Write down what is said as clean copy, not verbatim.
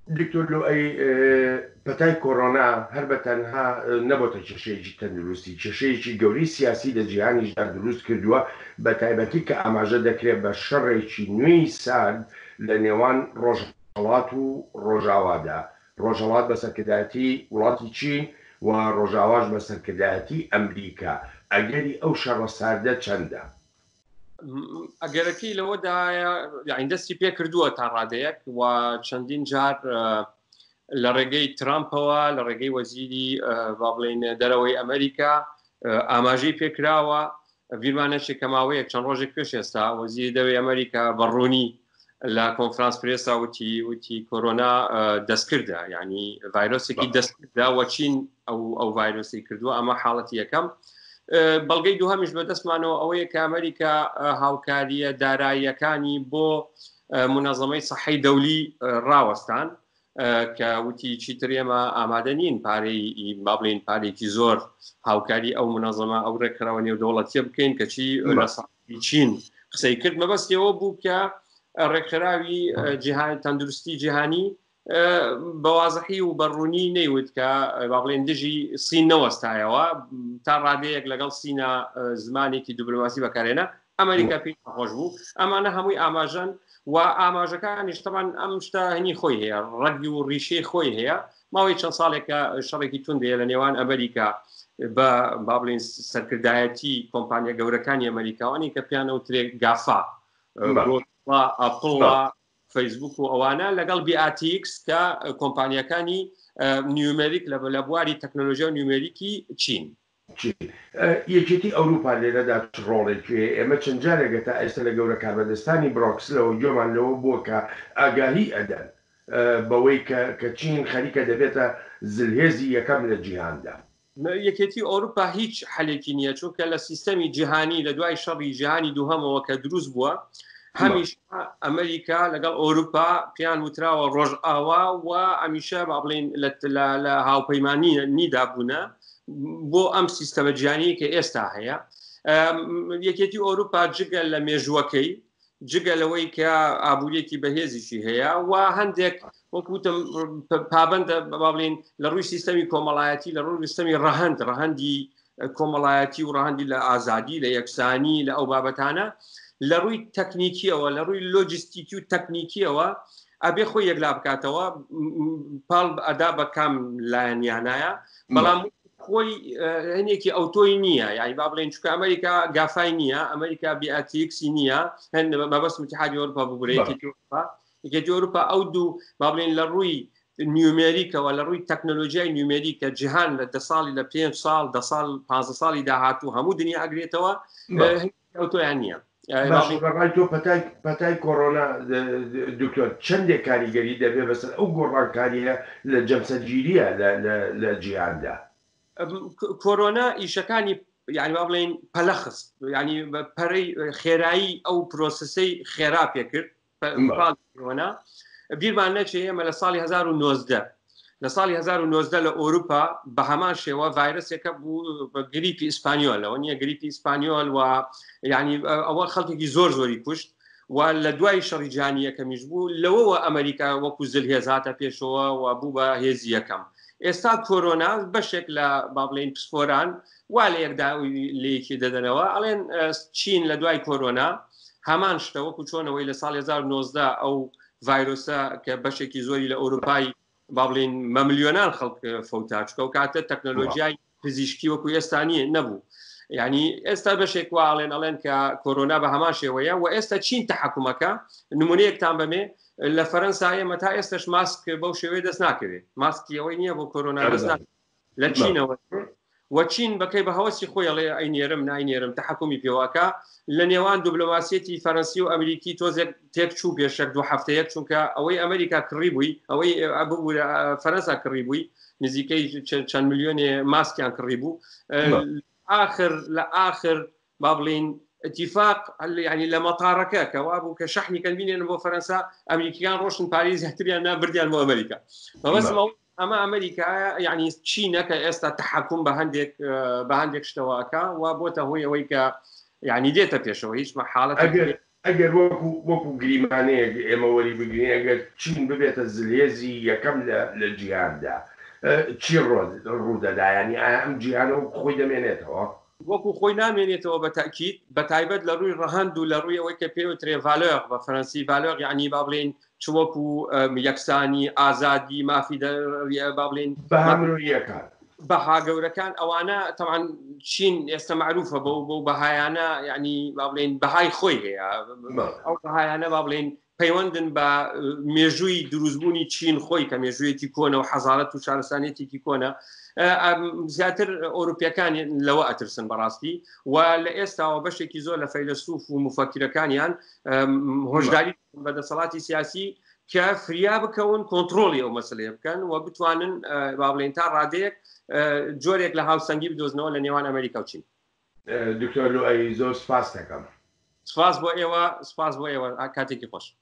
دکتۆر لۆ ئەی پەتای کۆڕۆنا هەر بە تەنها نەبۆتە کێشەیەکی تەندروستی، کێشەیەکی گەوری سیاسی لە جیهانیشدا دروست کردووە، بە تایبەتی کە ئاماژە دەکرێت بە شەڕێکی نوێی سارد لە نێوان ڕۆژهەڵات و ڕۆژاوادا. ڕۆژهەڵات بە سەرکردایەتی وڵاتی چین و ڕۆژاواش بە سەرکردایەتی ئەمریکا. ئەگەری ئەو شەڕە ساردە چەندە؟ ئەگەرەکەی لەوەدایە یعنی دەستی پێ کردووە تا ڕادەیەک و چەندین جار لە ڕێگەی ترامپەوە لە ڕێگەی وەزیری با بڵێن دەرەوەی ئەمریکا ئاماژەی پێکراوە. بیرمانەشێک کە ماوەیەک چەند ڕۆژێک پێش ئێستا وەزیری دەرەوەی ئەمریکا بەڕوونی لە کۆنفرانس پرێسا وتی کۆرۆنا دەستکردە، یعنی ڤایرۆسێکی دەستکردا وەچین ئەو ڤایرۆسی کردووە. ئەمە حاڵەتی یەکەم. بەڵگەی دووهەمیش بەدەستمانەوە ئەوەیە کە ئەمریکا هاوکاریە داراییەکانی بۆ منەظەمەی سەحەی دەولی ڕاوەستان کە وتی چیتر ئێمە ئامادە نین پارەی با بڵێن پارێکی زۆر هاوکاری ئەو منەظەمە ئەو ڕێکخراوە نێودەوڵەتیە بکەین کەچی لە ساڵی چین قسەی کرد. مەبەستیەوە بوو کە ڕێکخراوی تەندروستی جیهانی بەوازەحی و بەڕوونی نەیوت کە با بڵێن دژی سین نەوەستایەوە تا ڕادەیەک لەگەڵ سینە زمانێکی دیپلۆماسی بەکارێنە. ئەمریکا پێی خۆش بوو. ئەمانە هەمووی ئاماژەن و ئاماژەکانیش تەمان ئەم شتە هەنی خۆی هەیە، ڕەگی و ڕیشەی خۆی هەیە. ماوەی چەند ساڵێکە شەڕێکی توندەیە لە نێوان ئەمریکا بە با بڵێن سەرکردایەتی کۆمپانیا گەورەکانی ئەمریکاوانی کە پیانەوترێک گافا ئەپڵ فەیسبوک و ئەوانە لەگەڵ بیاتیکس کە کۆمپانیەکانی نیومەریک لە بواری تەکنۆلۆژیا و نیومەریکی چین. یەکێتی ئەوروپا لێرەدا ڕۆڵێکێ ئێمە چەند جارێکە تا ئێستا لە گەورە کاربەدەستانی بڕۆکسلەوە گوێمان لەوە بووە کە ئاگاهی ئەدەن بەوەی کە چین خەریکە دەبێتە زلهێزی یەکەم لە جیهاندا. یەکێتی ئەوروپا هیچ حەلێکی نییە، چونکە لە سیستەمی جیهانی لە دوای شەڕی جیهانی دووهەمەوە کە دروست بووە هەمیشە ئەمریکا لەگەڵ ئەوروپا پیان وتراوە ڕۆژئاوا و ئەمیشە با بڵێن لە هاوپەیمانی نیدابوونە بۆ ئەم سیستەمە جیهانی کە ئێستا هەیە. یەکێتی ئەوروپا جگە لە مێژوەکەی جگە لەوەی کە ئابوووریەکی بەهێزیشی هەیە و هەندێک وەکوتم پابندە با بڵێن لە ڕووی سیستەمی کۆمەڵایەتی لە ڕووی سیستەمی ڕەهەندی کۆمەڵایەتی و ڕەهەندی لە ئازادی لە یەکسانی لە ئەو بابەتانە لە ڕووی تەکنیکیەوە لە ڕووی لۆجستیکی و تەکنیکیەوە ئەبێ خۆی یەکلا بکاتەوە پاڵ ئەدا بە کام لایەنیانایە، بەڵام خۆی هەنێکی ئەوتۆی نییە. یعنی با بڵێن چونکە ئەمریکا گافای نییە، ئەمریکا بیاتیکسی نییە، هەند مەبەست متحادی ئەوروپا یەکێتی ئەوروپا ئەو دوو با بڵێن لە ڕووی نیومێریکەوە لە ڕووی تەکنۆلۆژیای نیومێریکە جیهان لە 10 ساڵی لە 5 ساڵ 10 ساڵ 15 ساڵی داهاتوو هەموو دنیا ئەگرێتەوە ئەوتۆیان نییە. تۆ پەتای کۆڕۆنا دکتۆر چەندێک کاریگەری دەبێت بەسەر ئەو گۆڕانکاریە لە جەمسەرگیریە لە جیهاندا؟ کۆرۆنا ئیشەکانی یعنی با بڵێن پەلەخست، یعنی پەرەی خێرایی ئەو پرۆسەسەی خێرا پێ کرد. کۆرۆنا بیرمان نەچێ ئێمە لە ساڵی 1990 لە ساڵی 1990 لە ئەوروپا بە هەمان شێوە ڤایرۆسێکە بوو بە گریپی ئیسپانیۆلەوە نییە گریپی ئیسپانیۆل و یعنی ئەوە خەڵکێکی زۆری کوشت و لە دوای شەڕی جیهانی یەکەمیش بوو. لەوەوە ئەمریکا وەکو زلهێز هاتە پێشەوە و بوو بە هێزی یەکەم. ئێستا کۆرۆنا بەشێک لە با بڵێن پسپۆران وا لە یەکدا لەیەکی دەدەنەوە ئەڵێن چین لە دوای کۆرۆنا هەمان شتە وەکو چۆنەوەی لە ساڵی 1990 ئەو ڤایرۆسە کە بەشێکی زۆری لە ئەوروپای با بڵێن مەملیۆنان خەڵک فەوتاچکە و کاتە تەکنۆلۆژیای پزیشکی وەکو ئێستا نەبوو. یعنی ئێستا بەشێک ئەڵێن کە کۆرۆنا بە هەمان شێوەیە و ئێستا چین تەحکومەکە. نمونەیەکتان بەمێ لە فەرەنسایە مەتا ئێستش ماسک بەو شێوەیە دەست ناکەوێت، ماسکی ئەوەی نییە بۆ کۆرۆنا دەست لە چینەوە وەچین بەکەی بە هەوەسی خۆی ئەڵێ ئەینێرم ناینێرم تەحکومی پێواکە لە نێوان دیبلۆماسیەتی فەرەنسی و ئەمریکی تۆزێک تێک چوو پێشەک دو هەفتەیەک چونکە ئەوەی ئەمریکا کڕی بووی ئەوەی فەرەنسا کڕی بووی نزیکەی چەند ملیۆنێ ماسکیان کڕی بوو لە ئاخر با بڵێن اتفاق يعني لما طاركا كوابو كشحني كان بيننا بو فرنسا امريكان روشن باريس احتريان برديان بو امريكا فبس اما امريكا يعني تشينا كاستا تحكم بهندك شتواكا وبوتا هو ويكا يعني ديتا بيشو هيش مع حاله ئەگەر وەکو گریمانەیەک ئێمە وەری بگرین ئەگەر چین ببێتە زلێزی یەکەم لە جیهاندا چی ڕوودەدا ینی ئەم جیهانە خۆی دەمێنێتەوە وەکو خۆی نامێنێتەوە بە تاکید بە تایبەت لە ڕووی ڕەهەند و لە ڕووی ئەوەی کە پێوترێ ڤالۆر بە فەرەنسی ڤالۆر یعنی با بڵێن چوەکو یەکسانی ئازادی مافی با بڵێن بەهامڕۆیەکان بەها گەورەکان ئەوانە تەوان چین ئێستا معروفە بۆ بەهایانە یعنی با بڵێن بەهای خۆی هەیە ئەو بەهایانە با بڵێن پەیوەندن بە مێژووی دروستبوونی چین خۆی کە مێژوویەتی کۆنە و حەزارەت و شارستانێتێکی کۆنە زیاتر ئۆروپیەکان لەوە ئەترسن بەڕاستی و لە ئێستاوە بەشێکی زۆر لە فەیلسوف و مفەکرەکانیان هۆشداری بەدەسەڵاتی سیاسی کە فریا بکەون کۆنتترۆلی ئەو مەسلەیە بکەن و بتوانن با بڵێن تا ڕادەیەک جۆرێک لە هاوسەنگی بدۆزنەوە لە نێوان ئەمریکا و چین. دکتۆر لوئی زۆر سپاس دەکەم. سپاس بۆ ئێوە کاتێکی خۆش.